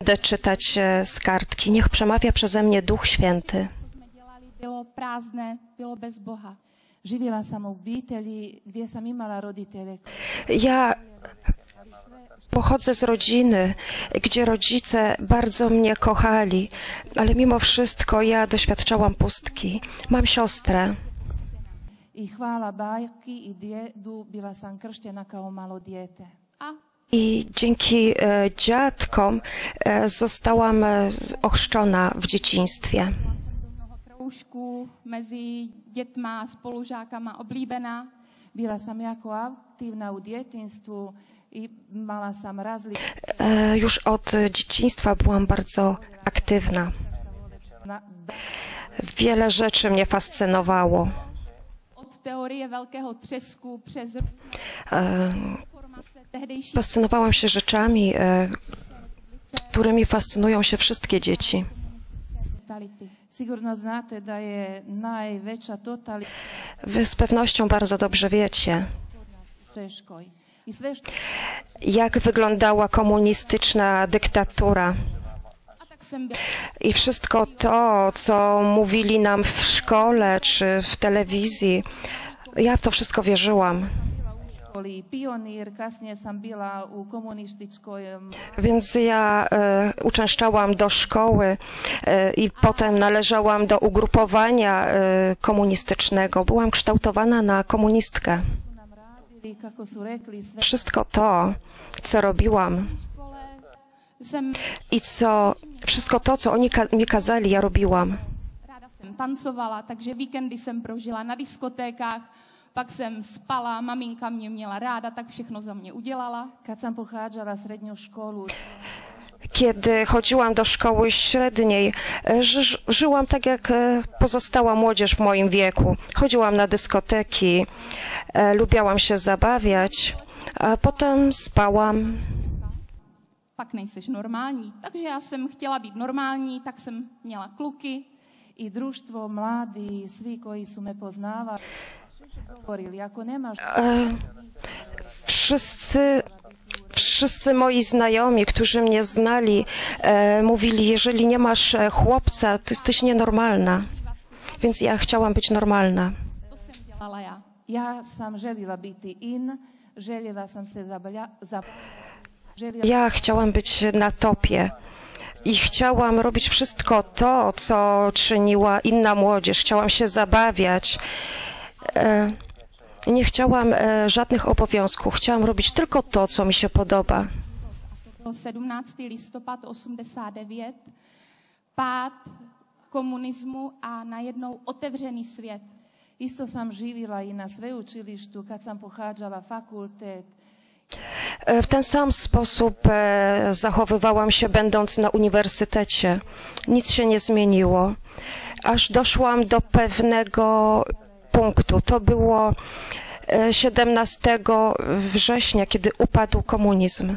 będę czytać z kartki. Niech przemawia przeze mnie Duch Święty. Bylo prázdné, bylo bez Boha. Živila sam u obitelji gdje sam imala roditelje. Ja pochodzę z rodziny, gdzie rodzice bardzo mnie kochali, ale mimo wszystko ja doświadczałam pustki. Mam siostrę. I hvala bajki i djedu bila sam krštena kao malo dijete. I dzięki dziadkom zostałam ochrzczona w dzieciństwie. Kroužku mezi dětma, spolužákama oblíbená. Byla sam jako aktívna u djetinstvu i mala sam Już od dzieciństwa byłam bardzo aktywna. Wiele rzeczy mnie fascynowało. Od teorie wielkiego trzesku przez Fascynowałam się rzeczami, którymi fascynują się wszystkie dzieci. Wy z pewnością bardzo dobrze wiecie, jak wyglądała komunistyczna dyktatura. I wszystko to, co mówili nam w szkole czy w telewizji, ja w to wszystko wierzyłam. Więc ja uczęszczałam do szkoły i potem należałam do ugrupowania komunistycznego. Byłam kształtowana na komunistkę. Wszystko to, co robiłam i wszystko to, co oni mi kazali, ja robiłam. Tancowała, takže víkendy jsem prožila na diskotékách, pak jsem spala, maminka mě měla ráda, tak všechno za mě udělala. Kad jsem pochádzala střední školu. Kiedy chodziłam do szkoły średniej, żyłam tak jak pozostała młodzież w moim wieku. Chodziłam na dyskoteki, lubiałam się zabawiać, a potem spałam. Pak nejseš normální. Takže já jsem chtěla být normální, tak jsem měla kluky. I družstvo, mladí, svi koji su me poznavali, govorili, ako nemaš... Wszyscy moi znajomi, którzy mnie znali, mówili, jeżeli nie masz chłopca, to jesteś nienormalna. Więc ja chciałam być normalna. Ja sam željela biti in, željela sam se Ja chciałam być na topie. I chciałam robić wszystko to, co czyniła inna młodzież. Chciałam się zabawiać. Nie chciałam żadnych obowiązków. Chciałam robić tylko to, co mi się podoba. 17. listopad 89, pád komunizmu a najednou otevřený svět. Isto sam živila i na sveučilištu, kad sam pohađala fakultet. W ten sam sposób zachowywałam się, będąc na uniwersytecie. Nic się nie zmieniło. Aż doszłam do pewnego punktu. To było 17 września, kiedy upadł komunizm.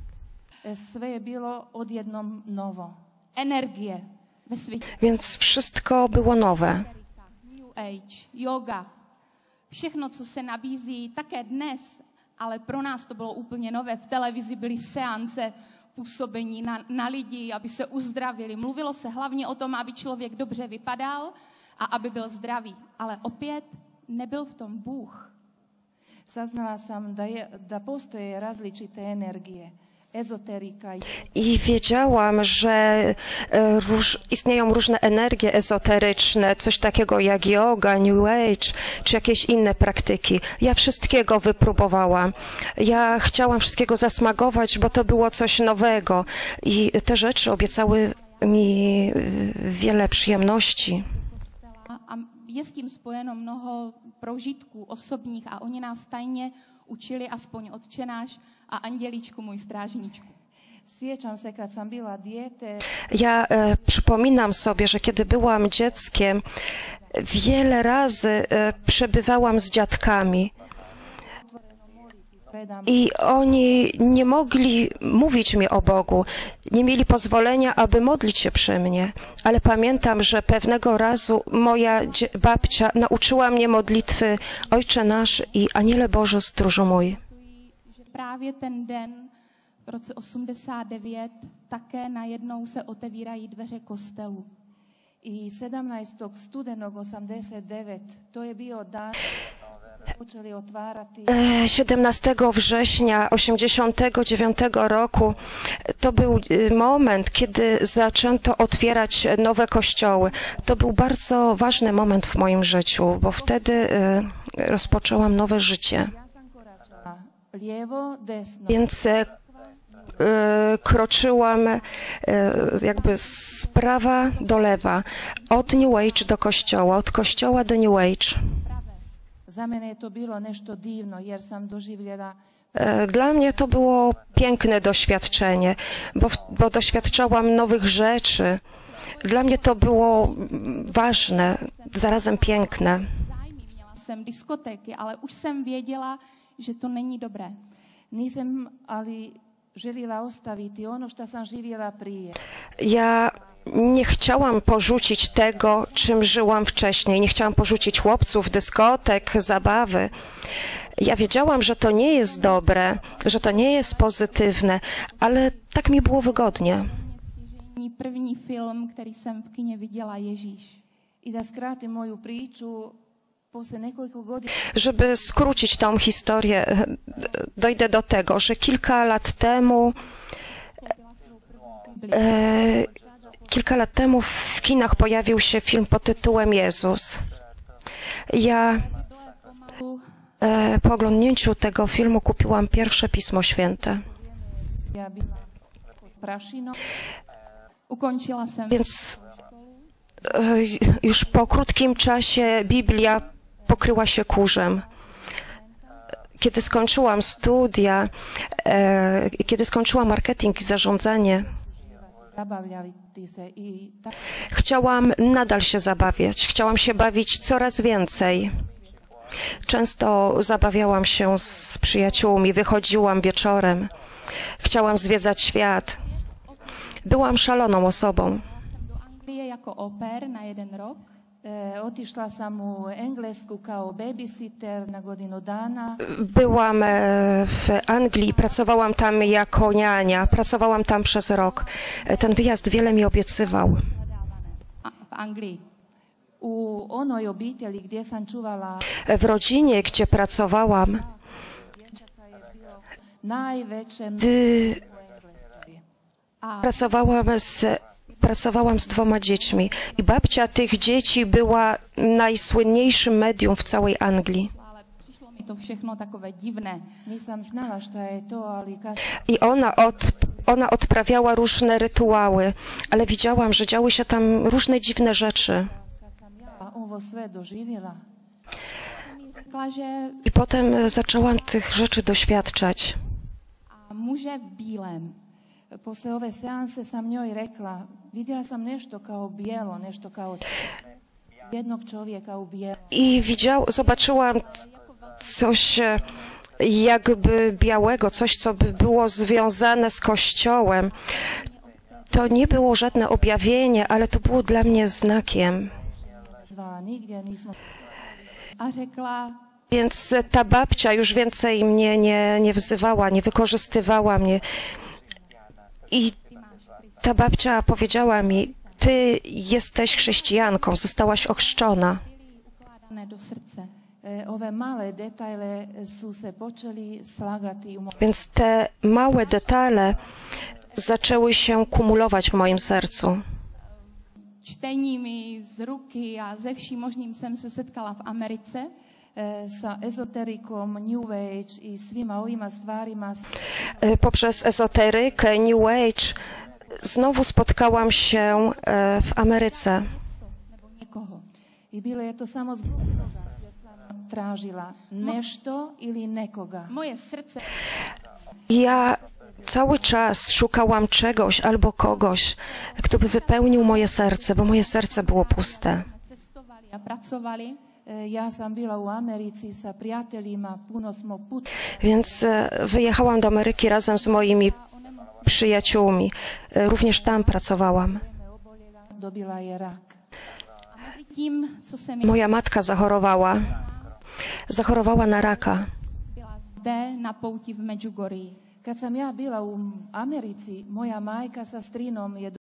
Więc wszystko było nowe. New Age, yoga, všechno, co se nabízí také dnes, ale pro nás to bylo úplně nové. V televizi byly seance působení na lidi, aby se uzdravili. Mluvilo se hlavně o tom, aby člověk dobře vypadal a aby byl zdravý. Ale opět nebyl v tom Bůh. Saznala sam da postoje različite energije. Ezoterika. I wiedziałam, że istnieją różne energie ezoteryczne, coś takiego jak yoga, New Age, czy jakieś inne praktyki. Ja wszystkiego wypróbowałam. Ja chciałam wszystkiego zasmakować, bo to było coś nowego. I te rzeczy obiecały mi wiele przyjemności. Je s tím spojeno mnoho prožitků osobních a oni nás tajně učili aspoň Otčenáš a Andělíčku, můj strážníčku. Ja przypominam sobie, że kiedy byłam dzieckiem, wiele razy przebywałam z dziadkami. I oni nie mogli mówić mi o Bogu, nie mieli pozwolenia, aby modlić się przy mnie. Ale pamiętam, że pewnego razu moja babcia nauczyła mnie modlitwy Ojcze Nasz i Aniele Boży, stróżu mój. Právě ten den v roce 89 také najednou se otevírají dveře kostelu. I 17. studenog 89, to je bio dan počeli otvárati. 17 września 1989 roku to był moment, kiedy zaczęto otwierać nowe kościoły. To był bardzo ważny moment w moim życiu, bo wtedy rozpoczęłam nowe życie. Ja sam koračala lijevo, desno. Więc kroczyłam jakby z prawa do lewa, od New Age do kościoła, od kościoła do New Age. Za mene je to bilo nešto divno jer sam doživjela Dla mnie to było piękne doświadczenie, bo doświadczałam nowych rzeczy. Dla mnie to było ważne, zarazem piękne. Zájmy měla jsem diskotéky, ale už jsem věděla, že to není dobré. nisam ali željela ostaviti ono što sam živjela prije. Ja nie chciałam porzucić tego, czym żyłam wcześniej. Nie chciałam porzucić chłopców, dyskotek, zabawy. Ja wiedziałam, że to nie jest dobre, że to nie jest pozytywne, ale tak mi było wygodnie. Stěžejní první film, který jsem v kině viděla, Ježíš. I da skratim moju priču, poslije nekoliko godina Żeby skrócić tą historię, dojdę do tego, że kilka lat temu w kinach pojawił się film pod tytułem Jezus. Ja po oglądnięciu tego filmu kupiłam pierwsze Pismo Święte. ja bila pod prašinom. Ukončila jsem Więc już po krótkim czasie Biblia pokryła się kurzem. Kiedy skończyłam studia, kiedy skończyłam marketing i zarządzanie, Zabavljati se i tako chciałam nadal się zabawiać. Chciałam się bawić coraz więcej. Często zabawiałam się z przyjaciółmi, wychodziłam wieczorem. Chciałam zwiedzać świat. Byłam szaloną osobą. jsem do Anglie jako au pair na 1 rok. otišla sam u Englesku kao babysitter na godinu dana. Byłam w Anglii i pracowałam tam jako niania. Pracowałam tam przez rok. Ten wyjazd wiele mi obiecywał. V Anglii. U onoj obitelji gdje sam čuvala W rodzinie, gdzie pracowałam, dječaca je bilo najveće gdy u Engleskoj. pracowałam z 2 dziećmi i babcia tych dzieci była najsłynniejszym medium w całej Anglii. Ale přišlo mi to všechno takové divné. Nisam znala šta je to, ali kad I ona odprawiała różne rytuały, ale widziałam, że działy się tam różne dziwne rzeczy. sam ja ovo sve doživjela, Jsem jí řekla, že I potem zaczęłam tych rzeczy doświadczać. a muže v bílém. posle ove seanse sam njoj rekla, vidjela sam nešto kao bijelo, nešto kao jednog čovjeka u bijelu. I zobaczyłam coś jakby białego, coś, co by było związane z Kościołem. To nie było żadne objawienie, ale to było dla mnie znakiem. Zvala nigdje, nismo A řekla, Więc ta babcia już więcej mnie nie wzywała, nie wykorzystywała mnie. I ta babcia powiedziała mi, ty jesteś chrześcijanką, zostałaś ochrzczona. byly ukládané do srdce. ove male detajle su se počeli slagati u mom. Więc te małe detale zaczęły się kumulować w moim sercu. Čteními z ruky a ze vším možným jsem se setkala v Americe. Sa ezoterikom, New Age i svima ovima stvarima Poprzez ezoterykę, New Age znowu spotkałam się w Ameryce. Nebo někoho. i bilo je to samo zbog toga jer sam tražila nešto ili nekoga. Moje srdce Ja cały czas szukałam czegoś albo kogoś, kto by wypełnił moje serce, bo moje serce było puste. cestovali a pracovali. Ja sam bila u Americi sa prijateljima, puno smo Więc wyjechałam do Ameryki razem z moimi przyjaciółmi. Również tam pracowałam. dobila je rak. A mezi tím, co jsem já Moja matka zachorowała. Zachorowała na raka. byla zde na pouti v Medjugorji. Kad sam ja bila u Americi, moja majka sa strinom je